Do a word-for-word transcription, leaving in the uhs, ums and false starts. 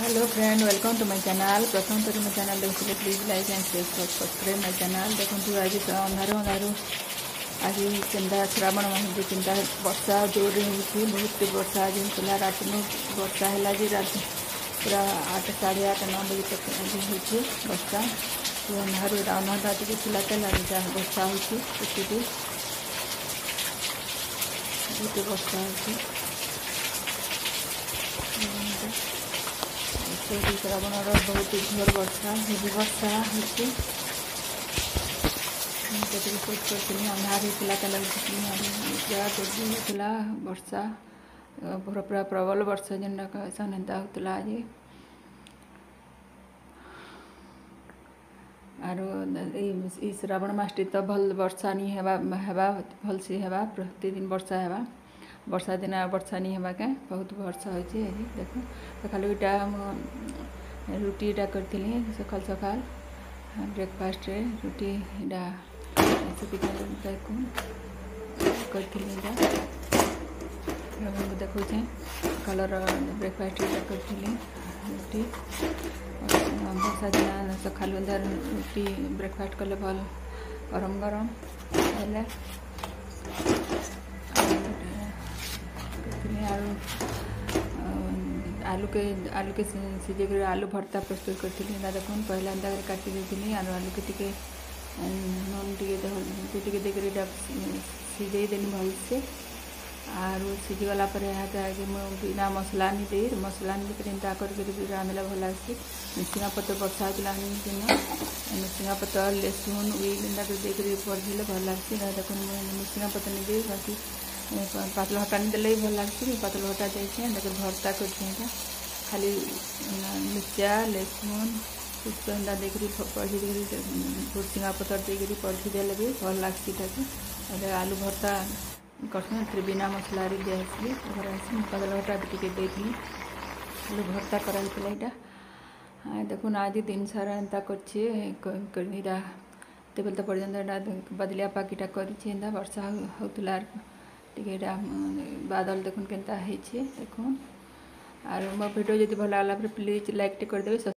Hello friend, welcome to my channel. प्रथम थर मो चैनल देखिए please like and subscribe my channel. देखो आज अंधार अंधार आज चिंता श्रावण मास चिंता वर्षा जोर हो बहुत वर्षा आज होता रात में वर्षा है जी रात पूरा आठ साढ़े आठ नौ बजे तक आज हो वर्षा अंधार अंधार टी थिला वर्षा होती बहुत वर्षा हो श्रावण बहुत घोर वर्षा हेवी वर्षा होती पोस्ट करी अंधार होता वर्षा पूरा पूरा प्रबल वर्षा जेनटा कहसन एंता होता आज आरो श्रावण मास तो भल वर्षा नहीं हेबा हेबा भल से हेबा प्रतिदिन वर्षा हेबा वर्षा दिन वर्षा नहीं हेबा के बहुत वर्षा होती है। देखो सकाल इटा रुटी इटा करी सकाल सकाल ब्रेकफास्ट रे रुटी इटा करी देखो सकाल ब्रेकफास्ट इटा करी रुटी वर्षा दिन सका रुटी ब्रेकफास्ट कले भल गरम गरम है आलू के आलू के सीझे आलू भर्ता प्रस्तुत करी देख पहला काटी देती आलू आलू के टिके नून टे देकर सीझे देनी भलसे आरु सीझीगला आगे बिना मसला नहीं दे मसला नहीं देकर करके रांधला भल आसी मिसिंगा पत्र वर्षा होता दिन मिसिंगा पत्र लसुन उइंदा देकर पढ़ले भल लगे देख मिसिंगा पत्र नहीं दे बाकी पातल हटा नहीं देले भल लगे पातल हटा देखे देख भर्ता कर खाली मिर्चा लसुन पुष्पा देकर पढ़ी भुरसिंगा पत्र देकर पढ़ी देले भी भल लगे आलू भर्ता कर बिना मसला दिखासी पातल हटा टे देती आलू भर्ता कराइला देखुन आज दिन सारा एंता करटा तेबल तो पर्यटन बदलिया पाकिटा कर वर्षा होता टे बादल देखुन के देखुन आर मो वीडियो जब भल लगा प्लीज लाइक करदे।